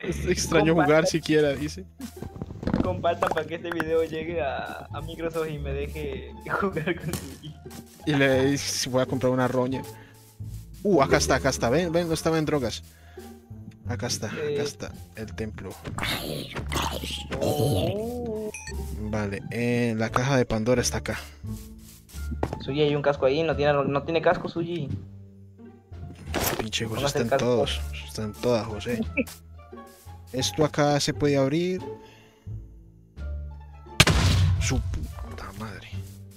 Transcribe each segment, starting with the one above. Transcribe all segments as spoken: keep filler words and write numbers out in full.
Es extraño jugar Compartan, siquiera, dice. compartan para que este video llegue a, a Microsoft y me deje jugar con su hijo. Y le dice, voy a comprar una roña. Uh, acá está, acá está. Ven, ven, no estaba en drogas. Acá está, acá Eh, está el templo. oh. Vale, eh, la caja de Pandora está acá. Suyi, hay un casco ahí, no tiene, no tiene casco, Suyi. Pinche José Póngase está el en casco. todos. Está en todas, José. Esto acá se puede abrir. Su puta madre.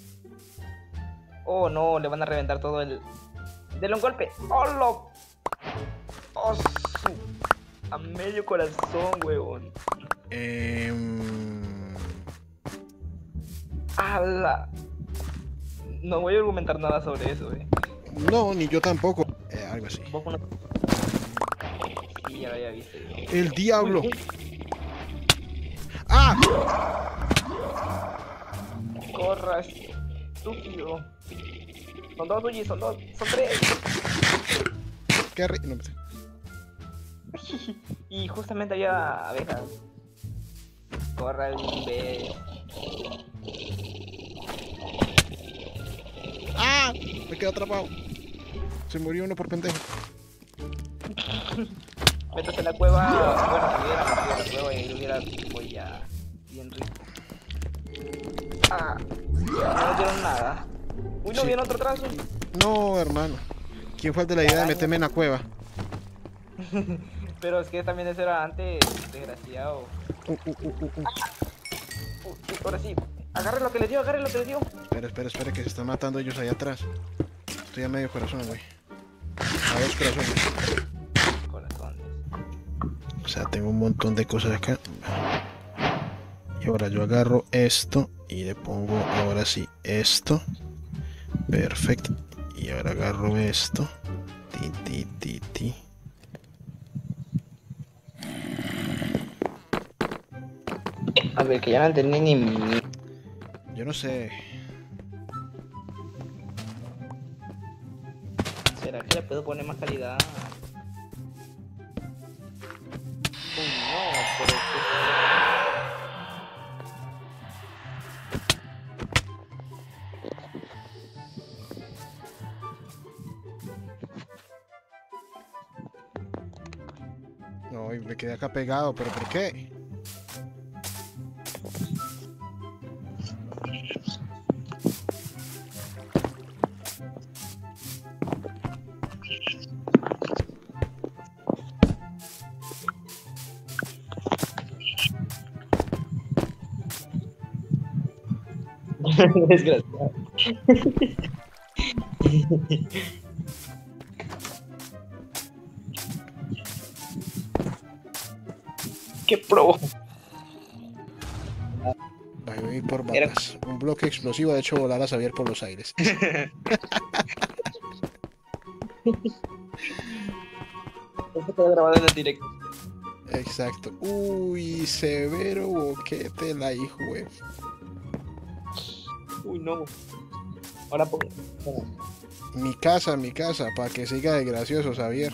Oh no, le van a reventar todo el. Dele un golpe. ¡Oh, lo! ¡Oh, su! A medio corazón, huevón. Eh, ¡Hala! No voy a argumentar nada sobre eso, eh. no, ni yo tampoco. Eh, algo así. Vos una... Sí, ya lo había visto. El diablo. Uy, ¡Ah! corra, estúpido. Son dos, Suyi, son dos, son tres. Qué ri- no, me- Y justamente había abejas. Corra el imbécil. ¡Ah! Me quedé atrapado. Se murió uno por pendejo. Métase en la cueva. Bueno, si hubiera metido en la cueva y hubiera pues ya bien rico. Ah, no nos dieron nada. Uy, no Sí. viene otro trazo. No, hermano. ¿Quién fue el de la idea de meterme en la cueva? Pero es que también eso era antes, desgraciado. Uh, uh, uh, uh, uh. Uh, ahora sí, agarre lo que le dio, agarre lo que le dio. Espera, espera, espera, que se están matando ellos allá atrás. Estoy a medio corazón, güey. A dos corazones. Corazones. O sea, tengo un montón de cosas acá. Y ahora yo agarro esto y le pongo ahora sí esto. Perfecto. Y ahora agarro esto. Ti, ti, ti, ti. A ver, que ya no entendí ni mi... Yo no sé. ¿Será que le puedo poner más calidad? Uy, no, pero es No, y me quedé acá pegado, pero ¿por qué? que... Desgraciado. ¡Qué pro! Voy a ir por Era... balas. Un bloque explosivo ha hecho volar a Xavier por los aires. Esto quedó grabado en el directo. Exacto. Uy, severo boquete la hijo, güey. Uy, no. Ahora pongo... Mi casa, mi casa, para que siga de gracioso, Xavier.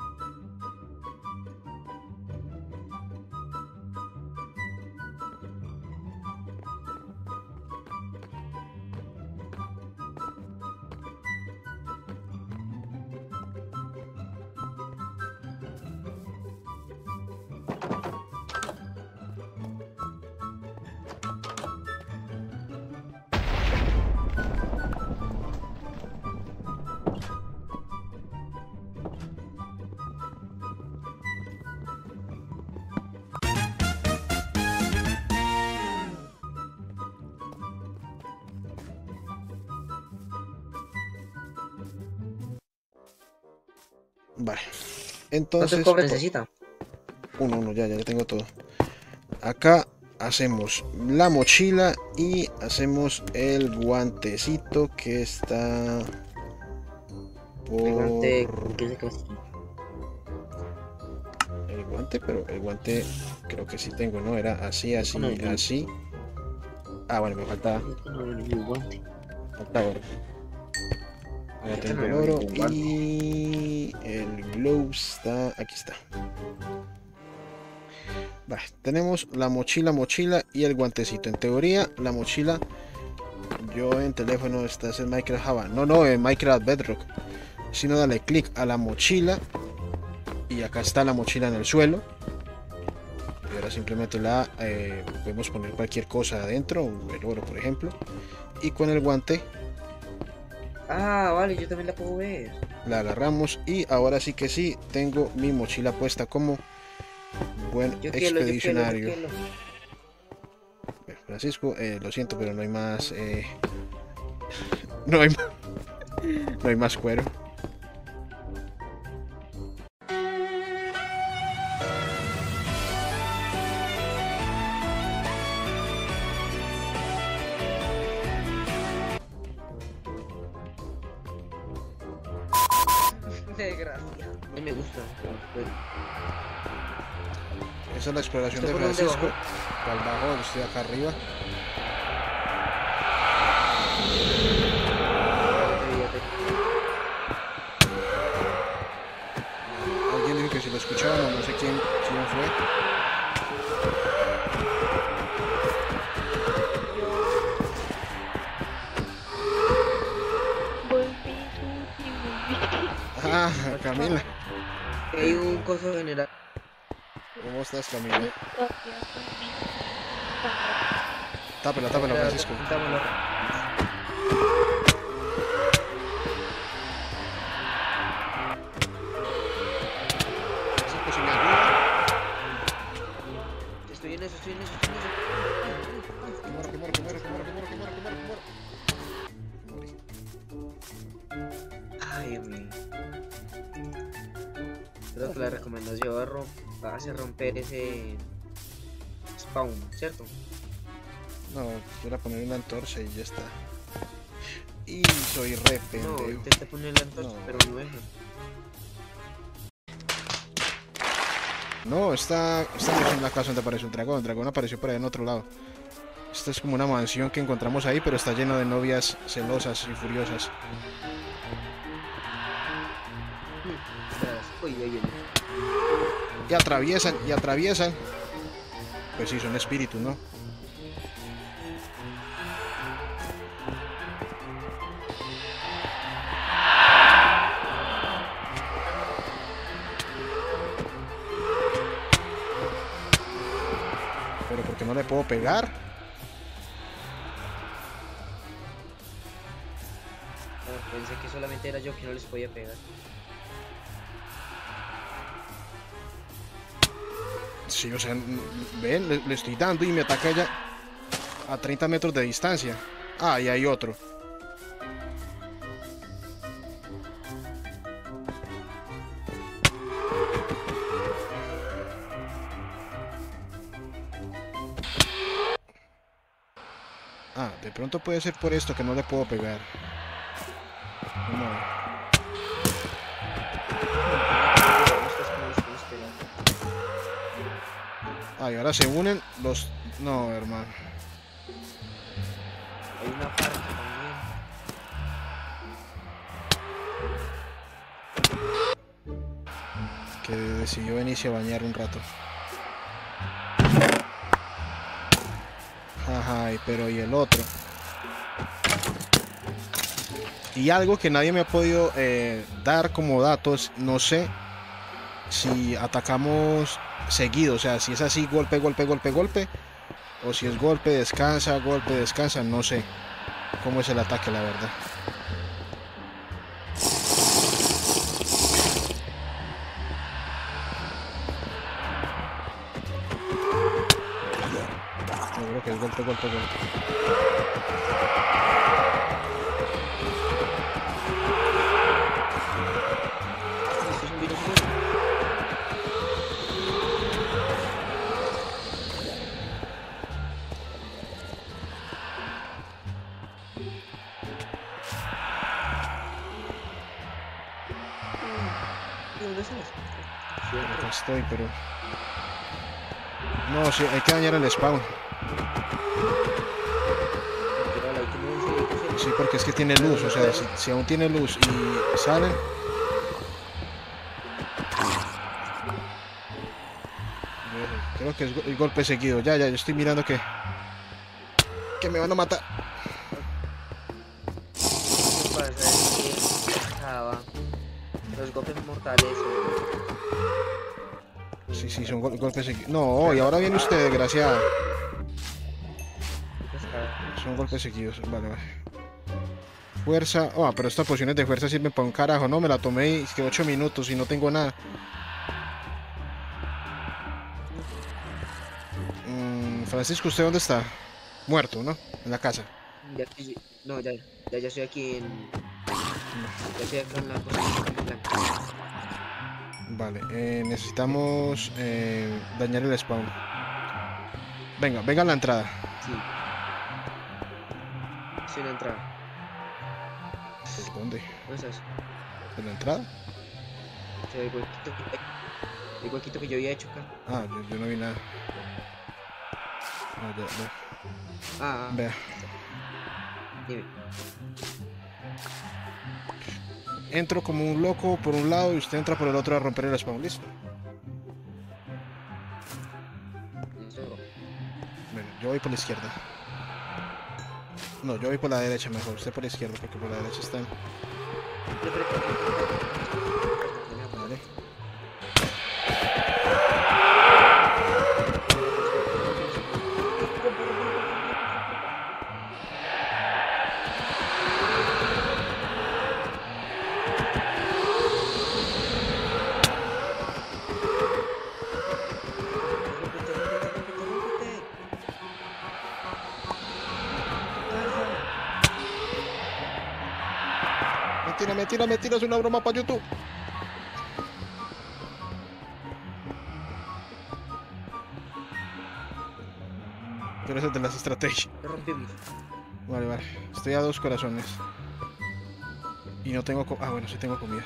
Vale. ¿Cuántos Entonces, cobres necesita? uno, uno, ya, ya, ya tengo todo. Acá hacemos la mochila y hacemos el guantecito que está por... El guante, ¿qué es lo que vas a hacer? El guante, pero el guante creo que sí tengo, ¿no? Era así, así, Con el- así. Ah, bueno, me falta, Yo tengo el guante. falta oro. Ahora Este tengo no el es oro ningún guante. y el glow está... Aquí está. Va, tenemos la mochila, mochila y el guantecito. En teoría, la mochila, yo en teléfono estás en Minecraft Java. No, no, en Minecraft Bedrock. Si no, dale clic a la mochila y acá está la mochila en el suelo. Y ahora simplemente la eh, podemos poner cualquier cosa adentro, el oro por ejemplo. Y con el guante Ah, vale, yo también la puedo ver. la agarramos y ahora sí que sí, tengo mi mochila puesta como buen Yo quiero, yo quiero, yo expedicionario. quiero. Francisco, eh, lo siento, pero no hay más. Eh... No hay más. No hay más cuero. Desgracia. A mí me gusta. Esa es la exploración de ¿Usted por dónde Francisco. bajó? Al bajo, estoy acá arriba. Alguien dijo que si lo escuchaban o no sé quién, quién fue. Volví, Susi, volví. Ah, Camila. Hay un coso general. ¿Cómo estás, Camila? Todavía volví. Tápela, tápela, Francisco. Juntámoslo. Francisco, si me ayuda. Estoy en eso, estoy en eso, estoy en eso. Que muero, que muero, que muero, que muero, que muero, que muero, que muero, que muero. Morí. Ay, Dios mío. Creo que la recomendación va a, rom va a hacer romper ese spawn, ¿cierto? No, quiero poner una antorcha y ya está. Y soy re No, pendejo. intenté poner la antorcha, No. pero no deja. No, esta, esta no es en la casa donde aparece un dragón. El dragón apareció por ahí en otro lado. Esta es como una mansión que encontramos ahí, pero está lleno de novias celosas y furiosas. Uy, ahí viene. Y atraviesan, y atraviesan. Pues sí, son espíritus, ¿no? Pero porque no le puedo pegar. Ah, pensé que solamente era yo que no les podía pegar. Sí, o sea, n- ven, le, le estoy dando y me ataca ella a treinta metros de distancia. Ah, y hay otro. Ah, de pronto puede ser por esto que no le puedo pegar. No. Estas que no les puedes pegar. Ah, y ahora se unen los... No, hermano. Hay una parte también. Que decidió venirse a bañar un rato. Ajá, y- pero ¿y el otro? Y algo que nadie me ha podido eh, dar como datos, no sé si atacamos seguido, o sea, si es así, golpe, golpe, golpe, golpe, o si es golpe, descansa, golpe, descansa, no sé cómo es el ataque, la verdad. Yo creo que es golpe, golpe, golpe. Esto es un virus nuevo. ¿Y dónde estás? Sí, Acá estoy, pero... No, sí, hay que dañar el spawn. pero hay que moverse, hay que hacer- Sí, porque es que tiene luz, o sea, si, si aún tiene luz y salen... Ok, Creo que es go- el golpe seguido. Ya, ya, yo estoy mirando que... Que me van a matar. Lo que pasa es que acaba. Los golpes mortales son... Sí, sí, son gol- golpes seguidos. No, y ahora viene usted, desgraciado. Son golpes seguidos. Vale, vale. Fuerza. Oh, pero estas pociones de fuerza sirven para un carajo. No, me la tomé y que ocho minutos y no tengo nada. Mm, Francisco, ¿usted dónde está? Muerto, ¿no? En la casa. Ya estoy... No, ya, ya, ya estoy aquí en... Ya estoy acá en la posición blanca. Vale, eh, necesitamos eh, dañar el spawn. Venga, venga a la entrada. Sí. Estoy en la entrada. ¿Por dónde? ¿Dónde estás? ¿En la entrada? O sea, el huequito que... El huequito que yo había hecho acá. Ah, yo, yo no vi nada. Ah, ya, ya. Ah, ah, Vea. dime. Entro como un loco por un lado y usted entra por el otro a romper el spawn. Listo. Listo. Bueno, yo voy por la izquierda. No, yo voy por la derecha mejor. Usted por la izquierda porque por la derecha están. Vale. Mentira, mentira, mentira. Es una broma para YouTube. Pero eso es de las estrategias. Lo rompimos. Vale, vale. Estoy a dos corazones. Y no tengo... co- Ah, bueno, sí tengo comida.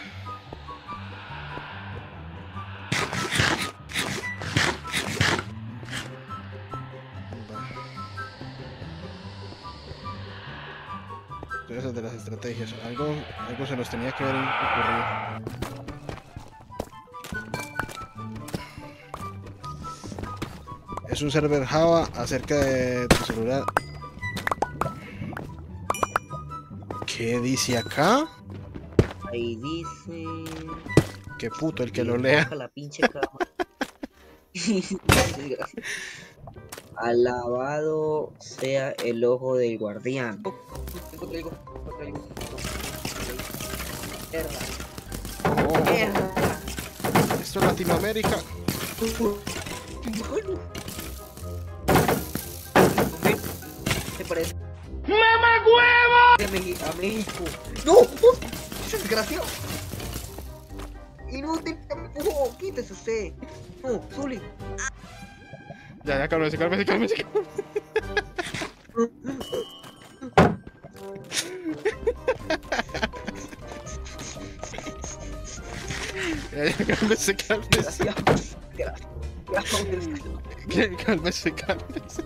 Vale. Eso es de las estrategias. Algo, algo se nos tenía que haber ocurrido. Es un server Java acerca de tu celular. ¿Qué dice acá? Ahí dice... Qué puto el que lo lea. Baja la pinche cama. Alabado sea el ojo del guardián. Encontré algo, encontré algo. Mierda, Oh, mierda. esto es Latinoamérica. Bueno. ¿Te parece? ¡Mamá huevo! A Meji- a México. ¡No! ¡Oh! ¡Ese desgraciado! ¡Inútil! ¡Me empujó! ¡Quítese usted! ¡No! ¡Zuli! Ya, ya, cálmese, cálmese, cálmese. Ya, ya, cálmese, cálmese. Desgraciado. Desgraciado. ¿Qué? Cálmese, cálmese.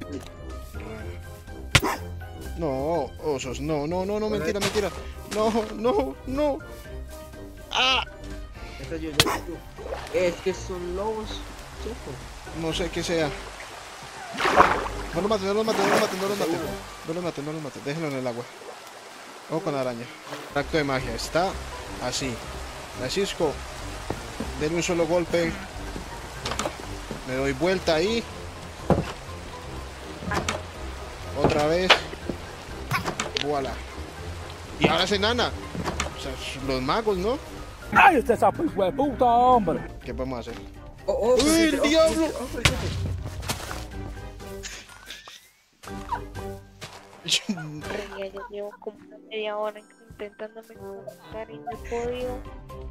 No, osos, no, no, no, no, mentira, mentira. No, no, no. Ah, Eso yo- yo- yo- Es que son lobos. Choco. no sé qué sea. No lo maten, no lo maten, no lo maten, no lo maten. No lo maten, no lo maten, déjenlo en el agua. Ojo con la araña. Acto de magia, está así. Francisco, denle un solo golpe. Me doy vuelta ahí. Otra vez. Voilà. Y ahora es enana. O sea, los magos, ¿no? ¡Ay, este sapo hijo de puta, hombre! ¿Qué podemos hacer? Oh, oh, ¡Uy, pues, el oh, diablo! oh, oh, oh, Pero ya, ya llevo como una media hora intentándome conectar y no he podido.